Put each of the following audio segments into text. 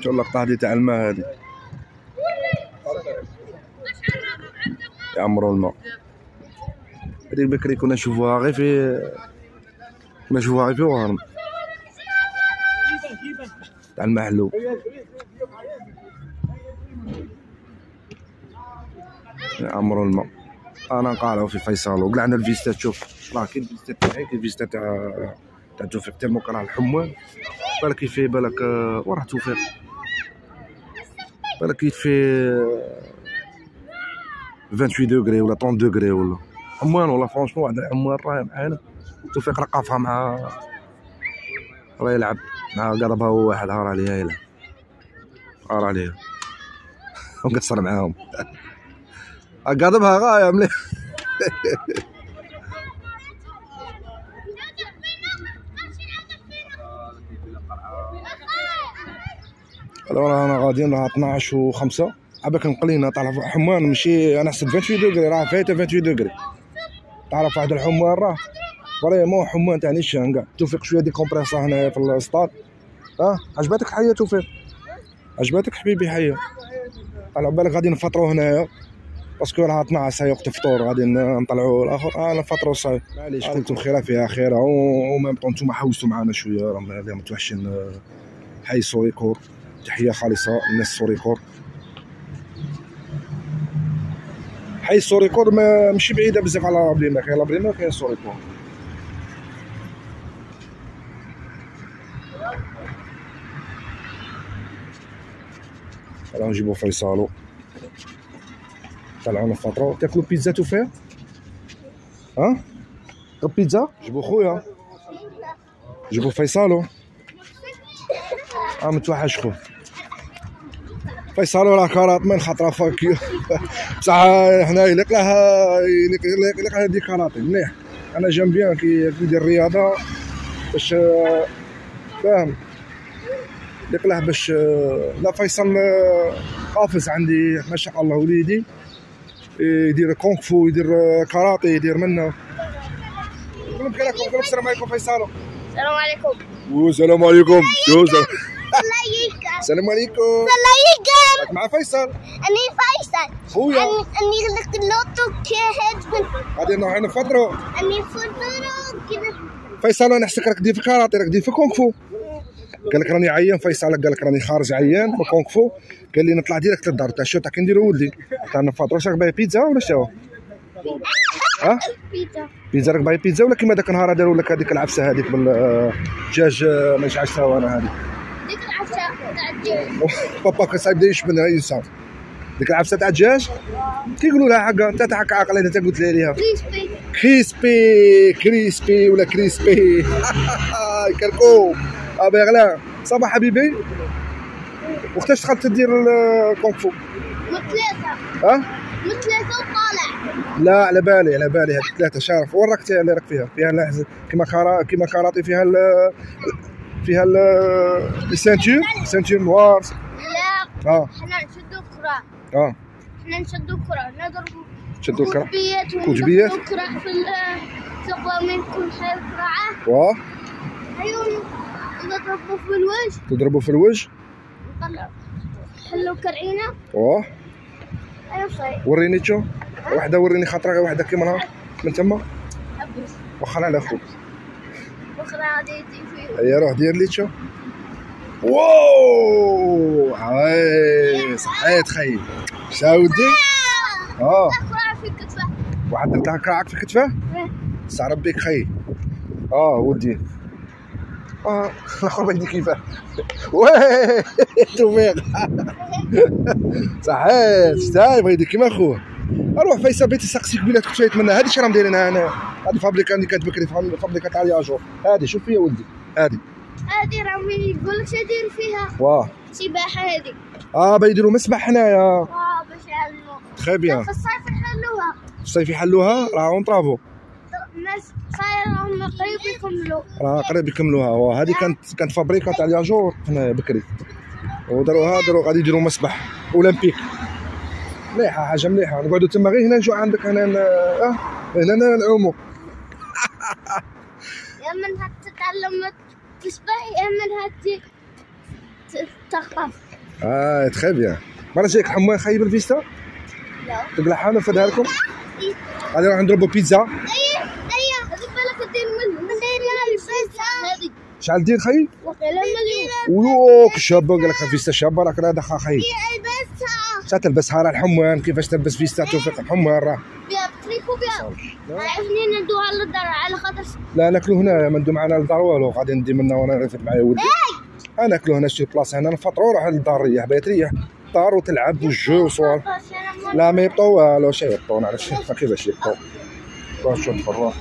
شو اللقطة هذه تاع الماء هذه يعمروا الماء. هذيك بكري كنا نشوفوها غير في وهران تاع المحلو. يعمروا الماء. انا نقالعو في فيصل وكاع عندنا الفيزيتا. تشوف راه كاين الفيزيتا تاعي، كاين الفيزيتا تاع توفيق تما كان على الحمام. بالك يفي بالك وراه توفيق بالك يفي 28 دوغري ولا 30 دوغري ولا حمان. والله فرونشمون واحد الحمان راه معانا. توفيق رقافها مع راه يلعب مع قربها هو واحد هار عليها يلعب هار عليها وقصر معاهم. قاضبها غايه مليح. رانا غاديين راه 12 و5 عباك نقلينا طالع في حمان. ماشي انا حسب 28 دوغري راه فايته 28 دوغري. تعرف واحد الحمان راه فريمون حمان تاع نيشان كاع. توفيق شويه دي كومبريسا هنا في السطاد. عجباتك حيه توفيق؟ عجباتك حبيبي حيه؟ على بالك غادي نفطروا هنايا باسكو راه 12 وقت الفطور غادي نطلعوا الاخر. نفطروا صاي معليش. قلتم خيره فيها خيره وميم طون نتوما حوستوا معنا شويه راه متوحشين. حي سوريكور تحيه خالصه للناس سوريكور. حي سوريكور ماشي بعيده بزاف على لابريما. كاين لابريما كاين سوريكور. راه نجيبو فيصالو طلعوا نفطروا. تاكلوا بيتزا توفيق؟ بيتزا جيبو خويا جيبو فيصالو. متوحش خو فيصالو راه كارات من خطره فاكيو. بصح حنا يليق دي كاراتي مليح. انا جام بيان كي يدير الرياضه باش فاهم يليق له باش. لا فيصل قافز عندي ما شاء الله وليدي يدير كونغ فو يدير كاراتي يدير منه. نقول لكم السلام عليكم فيصالو. السلام عليكم. السلام عليكم. السلام عليكم. راك مع فيصل؟ أني فيصل. خويا. أني لقلوتو كهد. غادي نروحو نفطرو. أني فطرو كذا. فيصل انا حسك راك دير في كاراتي راك دير في كونغ فو. قال لك راني عيان فيصل قال لك راني خارج عيان في كونغ فو. قال لي نطلع ديريكت للدار تاع شو تاع كي نديرو ولدي تاع نفطرو. واش راك باغي بيتزا ولا شنو؟ بيتزا راك باغي بيتزا ولا كيما داك النهار داروا لك هذيك العفسه هذيك بالدجاج ماشي عشتها انا هذيك ديك العفسه تاع الدجاج. بابا كان صايب يشبه منها يوسف. ديك العفسه تاع الدجاج كيقولوا لها حقا انت تاعك عاقله انت قلت لي عليها. كريسبي ولا كريسبي. كركوب باغلا. صباح حبيبي. وقتاش دخلت تدير الكونغ فو؟ من 3. من 3 وطالع. لا على بالي هاد 3 شارف. وين راك اللي راك فيها كيما كاراتي فيها السانتور نوار. لا حنا نشدو كرة. حنا نشدو كرة نضربو. تشدو الكرة كوتبيات كرة في القوامين كل حي كرة. ايوا تضربو في الوجه. نطلعو نحلو كرعينة. ايوا صاي. وريني تشوف وحده. وريني خاطرها غير وحده كيما نهار من تما. وخر على خوك. وخر غادي يدي فيه. هيا روح دير لي تشوف. واو هاي صحيت خيي. شاودي. كراع في كتفه. واحد درتها كراعك في كتفه؟ صار بيك خيي. ولدي. الاخر بيدي كيفاه. واه توفيق. صحيت شتاي بغيتي كيما خوه. اروح فيصل بيتي سقسي قبيله كنت يتمنى. هذه شنو راهم دايرينها هنا؟ هذه فابريكا اللي كانت بكري فابريكا تاع الياجور. هذه شوف فيها ولدي. هذه راهم يقول لك شادير فيها. سباحه هذه. بيديروا مسبح هنايا. باش يعلموا. تخي بيان. في الصيف يحلوها. في الصيف يحلوها راه اون طرافو. الناس راهم قريب يكملوا. قريب يكملوها. هذه كانت فابريكا تاع الياجور هنا بكري وداروها غادي يديروا مسبح اولمبيك. مليحه حاجه مليحه. نقعدوا تما غير هنا نجوا عندك هنا هنا نعوموا. يا من هتتعلم تسبح يا من تخطف. تخي بيان. مرة جايك الحمام خايب الفيستا؟ لا. تقلعها انا نفدها لكم؟ غادي نروح نضربوا بيتزا. اييه هذيك بالك دير من البيتزا. شحال دير خي؟ وقيلا مليون. ويوك شابه قال لك فيستا شابه راك راه دخل خي. البسها. شا تلبسها راه الحمام كيفاش تلبس فيستا توفيق الحمام راه. بيا بتريكو بيا. عرفني ندوها للدار على خاطر. لا ناكلو هنا ما ندو معنا للدار والو غادي ندي منا وانا رافد معايا ولدي. ناكلو هنا شي بلاصه هنا نفطرو نروح للدار ريح بغيت تريح الدار وتلعب والجو وصوالح. لا ما يبطو والو شي يبطو نعرف كيفاش يبطو. باش شوف الروح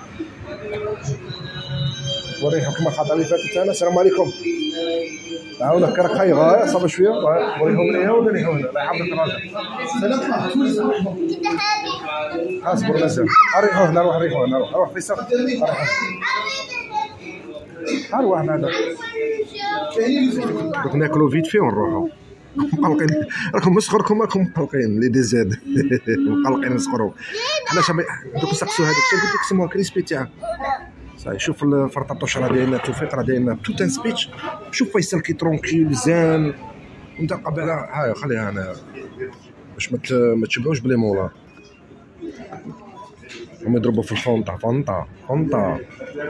وريحكم الخطره اللي فاتت انا. السلام عليكم. عاود كرك خاي غايه صافي شويه وريهم ليها ولا ريحونا لا يحفظك الراجل. كده هذه. اصبر مازال ريحوه هنا روح ريحوه هنا روح فيصل روح هذا دوك ناكلو فيت فيه ونروحو مقلقين. راكم مسخركم راكم مقلقين لي دي زاد مقلقين مسخرو. حنا شباب دوك نسقسو هذاك الشيء قلت لك سموها كريسبي تاعها صاي. شوف الفرطاطوش راه دايرنا توفيق راه دايرنا توت ان سبيتش. شوف فيصل كي ترونكيل زان وانت قبل هاي خليها انا باش ما تشبعوش بلي مولا. هما يضربوا في الفونطا فونطا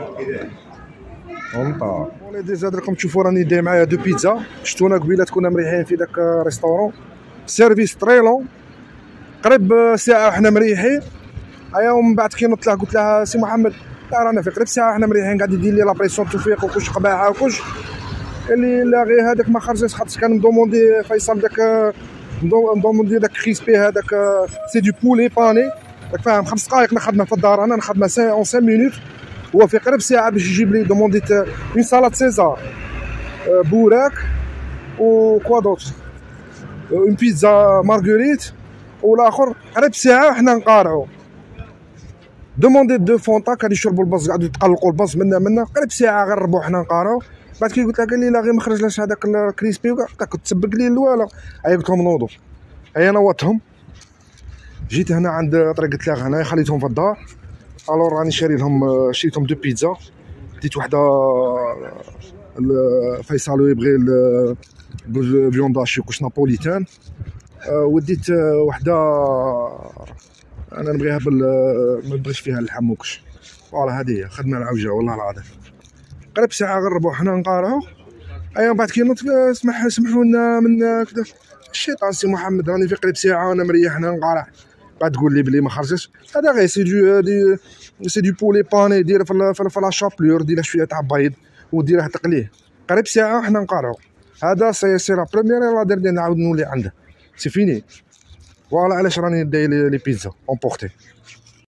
وليدي زاد راكم تشوفوا راني داير معايا دو بيتزا. شفتونا قبيله كنا مريحين في داك ريستورون سيرفيس طري لون قريب ساعه وحنا مريحين. ايا ومن بعد كي نطلع قلت لها سي محمد لا رانا في قريب ساعه حنا مريحين قاعد يدير لي لابريسيون توفيق وكلش قباحه وكلش. قال لي لا غير هذاك ما خرجش خاطر كان مدوموندي فيصل داك مدوموندي داك كريسبي هذاك سي دو بولي باني راك فاهم. 5 دقائق نخدمه في الدار انا نخدمه 5 مينوت. هو في قريب ساعه باش يجيب لي دومونديت اون سالاد سيزار بوراك وكوا دوت اون بيتزا مارغريت والاخر قريب ساعه حنا نقارعوا. دوموندي دو فونطا كانوا يشربوا البص قعدوا يتقلقوا البص منا قريب ساعه غنربحوا حنا نقارعوا. بعد كي قلت لها قال لي لا غير ما خرجلاش هذاك الكريسبي كنت تسبق لي الوالا. ايا قلت لهم نوضوا ايا نوضتهم جيت هنا عند طريقة لاغ هنا خليتهم في الدار. الور راني شريتهم دو بيتزا. ديت وحده فيصل يبغي الفيونداشي كوش نابوليتان وديت وحده انا نبغيها ما نبغيش فيها اللحم وكش. فوالا هذه هي خدمه العوجه والله العظيم. قريب ساعه غنربحوا حنا نقارعوا. ايا بعد كي سمحوا لنا من كذا الشيطان سي محمد راني في قريب ساعه وانا مريح حنا نقارع. بعد تقول لي بلي ما خرجتش هذا غير سي دو بولي باني دير في لا شابلور دير شويه تاع بيض وديره تقليه. قريب ساعه وحنا نقارعوا. هذا سي لا بروميير لا دير نعاود نولي عنده سي فيني. فوالا علاش راني داير لي بيتزا اون بورتي.